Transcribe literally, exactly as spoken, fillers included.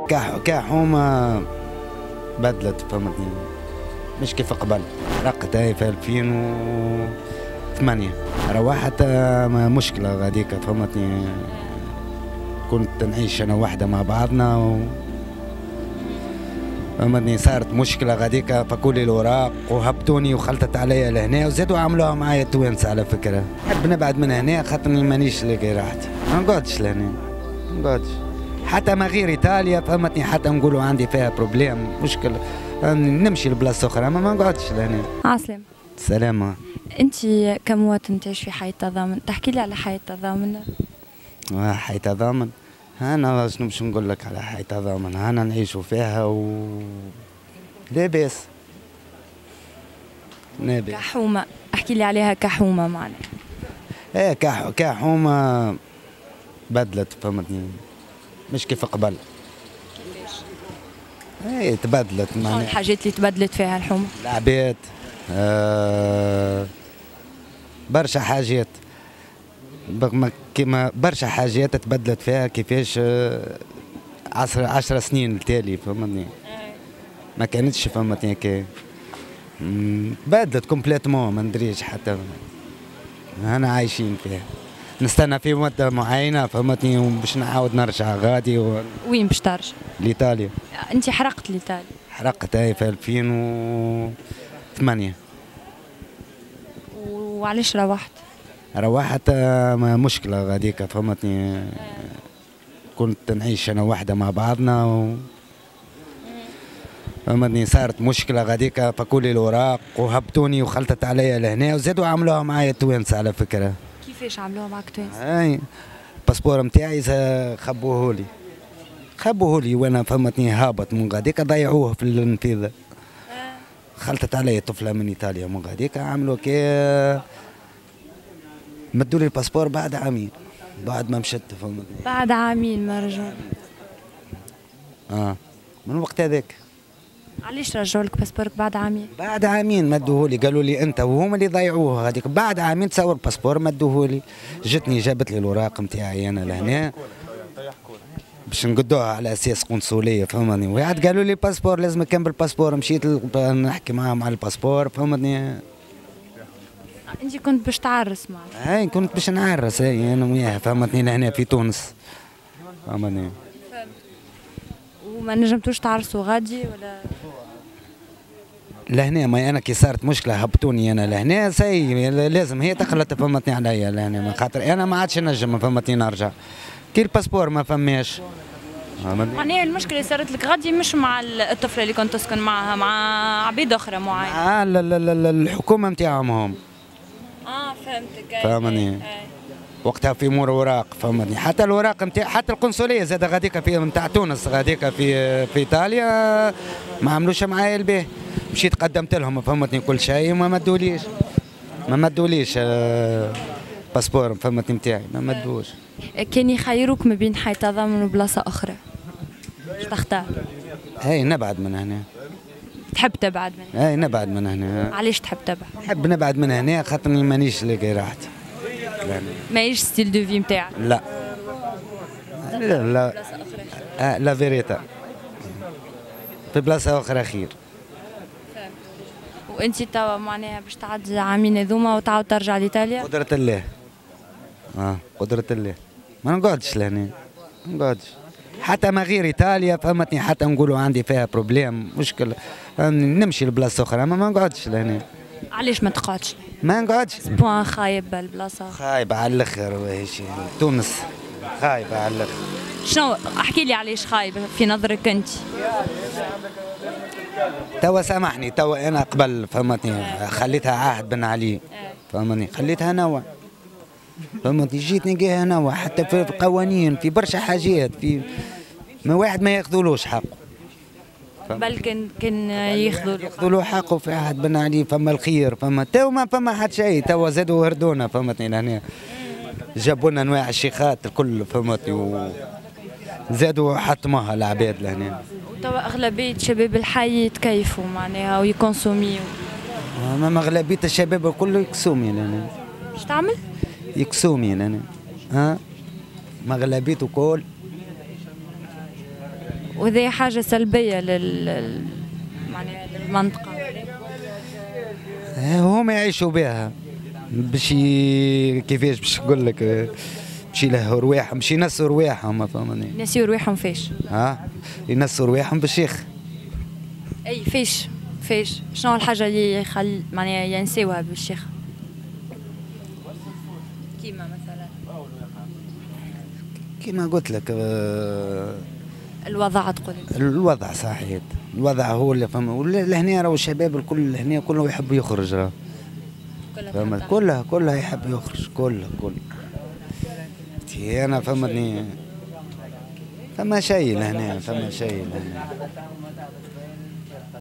كح كحومة بدلت فهمتني، مش كيف قبل. رقت هاي في ألفين وثمانية روحت مشكلة غاديك فهمتني، كنت نعيش أنا وحدة مع بعضنا و فهمتني صارت مشكلة غاديك، فكولي الأوراق وهبطوني وخلطت عليا لهنا وزادوا عملوها معايا التوانسة على فكرة. نحب نبعد من هنا خاطرني مانيش لاقي راحتي، ما نقعدش لهنا ما نقعدش حتى ما غير إيطاليا فهمتني، حتى نقولوا عندي فيها بروبليم مشكلة نمشي لبلاصة أخرى ما نقعدش لهنا. عسلامة. سلامة. أنت كمواطن تعيش في حي التضامن، تحكي لي على حي التضامن. حي التضامن أنا شنو باش نقول لك على حي التضامن، أنا نعيشوا فيها و لا بأس. كحومة، احكي لي عليها كحومة معنا. ايه كح كحومة بدلت فهمتني، مش كيف قبل. كيفاش؟ ايه تبدلت شنو الحاجات اللي تبدلت فيها الحومة؟ العباد آه برشا حاجات كيما برشا حاجات تبدلت فيها كيفاش آه عشر عشر سنين التالي فهمتني، ما كانتش فهمتني كي بدلت كومبليتمون ما ندريش حتى انا عايشين فيها. نستنى في مدة معينة فهمتني وباش نعاود نرجع غادي و... وين باش ترجع؟ لإيطاليا. أنت حرقت لإيطاليا؟ حرقت هاي في ألفين وثمانية. وعلاش روحت؟ روحت مشكلة غاديك فهمتني، كنت نعيش أنا وحدة مع بعضنا و فهمتني صارت مشكلة غاديك، فكولي الأوراق وهبطوني وخلطت عليا لهنا وزادوا عملوها معايا التوانسة على فكرة. كيفاش عملوها معك التوانسة؟ اي الباسبور نتاعي خبوهولي خبوهولي وانا فهمتني هابط من غاديك ضيعوه في النفيذة. خلطت علي طفلة من ايطاليا من غاديك عملوا كي مدوا لي الباسبور بعد عامين بعد ما مشت فهمتني. بعد عامين ما رجعوا. اه من وقت هذاك. علاش رجعوا لك باسبورك بعد عامين؟ بعد عامين مدوهولي قالوا لي انت وهم اللي ضيعوه هذيك، بعد عامين تصور باسبور مدوهولي. جتني جابت لي الاوراق نتاعي انا لهنا باش نقدوها على اساس قنصليه فهمتني، وقعد قالوا لي باسبور لازم نكمل الباسبور، مشيت نحكي معاهم على الباسبور فهمتني. انت كنت باش تعرس معنا؟ هاي كنت باش نعرس هاي انا وياها فهمتني لهنا في تونس فهمتني. وما نجمتوش تعرسوا غادي ولا؟ لهنا ما انا كي صارت مشكله هبطوني انا لهنا سي لازم هي تخلط فهمتني عليا لهنا من خاطر انا ما عادش نجم فهمتني نرجع كي الباسبور ما فماش. معناها المشكله صارت لك غادي مش مع الطفله اللي كنت تسكن معها، مع عبيد اخرى معينه. اه لا لا لا الحكومه نتاعهم هم. اه فهمتك. فهمني وقتها في امور اوراق فهمتني، حتى الاوراق نتاع حتى القنصليه زاد غاديك في نتاع تونس غاديك في في ايطاليا ما عملوش معايا الباه، مشيت قدمت لهم فهمتني كل شيء وما مدوليش ما مدوليش آه باسبور فهمتني نتاعي ما مدوش. كان يخيروك ما بين حي تضامن وبلاصه اخرى باش تختار؟ اي نبعد من هنا. تحب تبعد من هنا؟ اي نبعد من هنا. علاش تحب تبعد؟ نحب نبعد من هنا خاطرني مانيش لاقي راحتي. ماهيش ستيل دو في نتاعك؟ لا لا لا آه لا فيريتا في بلاصه اخرى خير. وانت توا معناها باش تعدي عامين هذوما وتعاود ترجع لايطاليا؟ قدرة الله. اه قدرة الله ما نقعدش لهنا ما نقعدش حتى ما غير ايطاليا فهمتني، حتى نقولوا عندي فيها بروبليم مشكل نمشي لبلاصه اخرى ما نقعدش لهنا. علاش ما تقعدش؟ ما نقعدش بوان خايب البلاصه. خايبه على الاخر تونس خايبه على الاخر. شنو احكي لي علاش خايبه في نظرك انت؟ توا سامحني توا انا قبل فهمتني خليتها عهد بن علي فهمتني، خليتها نوع فهمتني، جيت نلقاها نوع حتى في قوانين في برشا حاجات في ما واحد ما ياخذولوش حقه. بل كان كان ياخذوا ياخذوا له حقه في عهد بن علي، فما الخير فما توا ما فما حد شيء، توا زادوا هردونا فهمتني لهنا جابوا لنا انواع الشيخات الكل فهمتني وزادوا حطموها العباد لهنا. توا اغلبيه شباب الحي يتكيفوا معناها ويكونسوميو. ما اغلبيه الشباب الكل يكسومي لهنا. ايش تعمل؟ يكسومي لهنا ها ما اغلبيته كل وهذه حاجة سلبية لل معناها للمنطقة. هما يعيشوا بها باش كيفاش باش نقول لك باش يلهوا رواحهم باش ينسوا رواحهم فهمني. ينسيوا رواحهم فيش؟ ها ينسوا رواحهم بالشيخ. اي فيش فيش شنو الحاجة اللي يخل معناها ينسيوها بالشيخ؟ كيما مثلا كيما قلت لك الوضع تقول الوضع صحيح الوضع هو اللي فهم لهنا راهو الشباب الكل هنا كله يحب يخرج راه فهمت كلها كلها يحب يخرج كلها كلها انا فهمتني فما شيء لهنا فما شيء لهنا